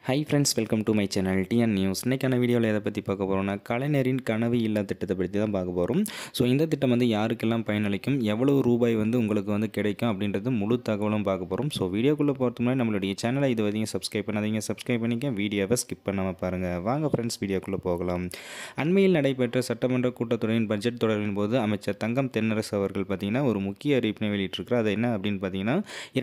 High friends, welcome to my channel TN news. இன்றைக்கான வீடியோவில் எதை பற்றி பார்க்க போகிறோம்னா, கலைஞரின் கனவு இல்லா திட்டத்தை பற்றி தான் பார்க்க போகிறோம். ஸோ இந்த திட்டம் வந்து யாருக்கெல்லாம் பயனளிக்கும், எவ்வளவு ரூபாய் வந்து உங்களுக்கு வந்து கிடைக்கும் அப்படின்றது முழு தகவலும் பார்க்க போகிறோம். ஸோ வீடியோக்குள்ளே போகிறதுக்கு முன்னாடி நம்மளுடைய சேனலை இது வரைக்கும் சப்ஸ்கிரைப் பண்ணாதீங்க, சப்ஸ்கிரைப் பண்ணிக்க, வீடியோவை ஸ்கிப் பண்ணாமல் பாருங்கள். வாங்க ஃப்ரெண்ட்ஸ், வீடியோக்குள்ளே போகலாம். அண்மையில் நடைபெற்ற சட்டமன்ற கூட்டத்தொடரின் பட்ஜெட் தொடரின் போது அமைச்சர் தங்கம் தென்னரசு அவர்கள் பார்த்திங்கன்னா ஒரு முக்கிய அறிவிப்பினை வெளியிட்டிருக்கிறார். அது என்ன அப்படின்னு பார்த்தீங்கன்னா,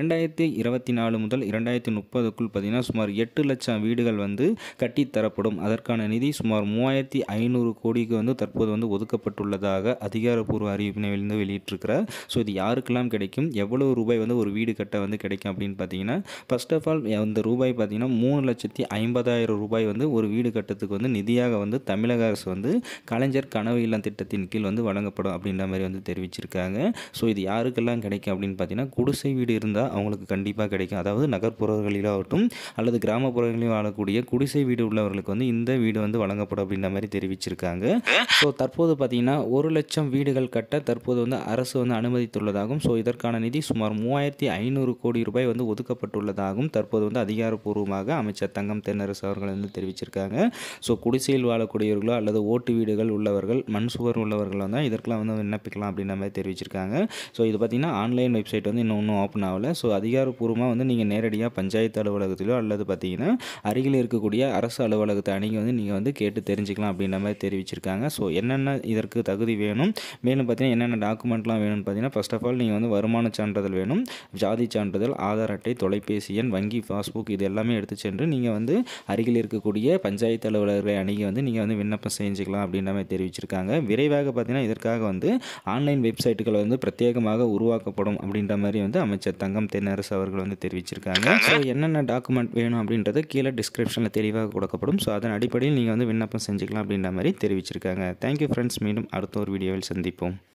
2024 முதல் 2030க்குள் பார்த்திங்கன்னா சுமார் 8 லட்சம் வீடுகள் வந்து கட்டித்தரப்படும். அதற்கான நிதி சுமார் 3500 கோடிக்கு வந்து தற்போது வந்து ஒதுக்கப்பட்டுள்ளதாக அதிகாரப்பூர்வ அறிவிப்பினை வெளியிட்டிருக்கிறார். ஸோ இது யாருக்கெல்லாம் கிடைக்கும், எவ்வளவு ரூபாய் வந்து ஒரு வீடு கட்ட வந்து கிடைக்கும் அப்படின்னு பார்த்தீங்கன்னா, ஃபர்ஸ்ட் ஆஃப் ஆல் அந்த ரூபாய் பார்த்தீங்கன்னா 3,50,000 ரூபாய் வந்து ஒரு வீடு கட்டத்துக்கு வந்து நிதியாக வந்து தமிழக அரசு வந்து கலைஞர் கனவு இல்லம் திட்டத்தின் கீழ் வந்து வழங்கப்படும் அப்படின்ற மாதிரி வந்து தெரிவிச்சிருக்காங்க. ஸோ இது யாருக்கெல்லாம் கிடைக்கும் அப்படின்னு பார்த்தீங்கன்னா, குடிசை வீடு இருந்தால் அவங்களுக்கு கண்டிப்பாக கிடைக்கும். அதாவது நகர்ப்புறங்களிலாகட்டும் அல்லது கிராமப்புறங்களில் வாழக்கூடிய குடிசை வீடு உள்ளவர்களுக்கு வந்து இந்த வீடு வந்து வழங்கப்படும் அப்படின்ற மாதிரி தெரிவிச்சிருக்காங்க. ஸோ தற்போது பார்த்தீங்கன்னா 1 லட்சம் வீடுகள் கட்ட தற்போது வந்து அரசு வந்து அனுமதித்துள்ளதாகவும், ஸோ இதற்கான நிதி சுமார் 3500 கோடி ரூபாய் வந்து ஒதுக்கப்பட்டுள்ளதாகவும் தற்போது வந்து அதிகாரப்பூர்வமாக அமைச்சர் தங்கம் தென்னரசு அவர்கள் வந்து தெரிவிச்சிருக்காங்க. ஸோ குடிசையில் வாழக்கூடியவர்களோ அல்லது ஓட்டு வீடுகள் உள்ளவர்கள், மண் சுவர் உள்ளவர்கள் வந்து இதற்கெல்லாம் வந்து விண்ணப்பிக்கலாம் அப்படின்ற மாதிரி தெரிவிச்சிருக்காங்க. ஸோ இது பார்த்தீங்கன்னா ஆன்லைன் வெப்சைட் வந்து இன்னும் ஓப்பன் ஆகலை. ஸோ அதிகாரப்பூர்வமாக வந்து நீங்கள் நேரடியாக பஞ்சாயத்து அலுவலகத்திலோ அல்லது பார்த்தீங்கன்னா அருகில் இருக்கக்கூடிய அரசு அலுவலகத்தை அணுகி வந்து நீங்கள் வந்து கேட்டு தெரிஞ்சுக்கலாம் அப்படின்ற மாதிரி தெரிவிச்சிருக்காங்க. ஸோ என்னென்ன இதற்கு தகுதி வேணும், மேலும் பார்த்தீங்கன்னா என்னென்ன டாக்குமெண்ட்லாம் வேணும்னு பார்த்தீங்கன்னா, ஃபர்ஸ்ட் ஆஃப் ஆல் நீங்கள் வந்து வருமான சான்றிதழ் வேணும், ஜாதி சான்றிதழ், ஆதார் அட்டை, தொலைபேசி எண், வங்கி பாஸ்புக் இது எல்லாமே எடுத்து சென்று நீங்கள் வந்து அருகில் இருக்கக்கூடிய பஞ்சாயத்து அலுவலர்களை அணுகி வந்து நீங்கள் வந்து விண்ணப்பம் செஞ்சுக்கலாம் அப்படின்ற மாதிரி தெரிவிச்சிருக்காங்க. விரைவாக பார்த்தீங்கன்னா இதற்காக வந்து ஆன்லைன் வெப்சைட்டுகள் வந்து பிரத்யேகமாக உருவாக்கப்படும் அப்படின்ற மாதிரி வந்து அமைச்சர் தங்கம் தென்னரசு அவர்கள் வந்து தெரிவிச்சிருக்காங்க. ஸோ என்னென்ன டாக்குமெண்ட் வேணும் அப்படின்றது கீழே டிஸ்கிரிப்ஷனில் தெளிவாக கொடுக்கப்படும். ஸோ அதன் அடிப்படையில் நீங்கள் வந்து விண்ணப்பம் செஞ்சுக்கலாம் அப்படின்ற மாதிரி தெரிவிச்சிருக்காங்க. தேங்க்யூ ஃப்ரெண்ட்ஸ், மீண்டும் அடுத்த ஒரு வீடியோவில் சந்திப்போம்.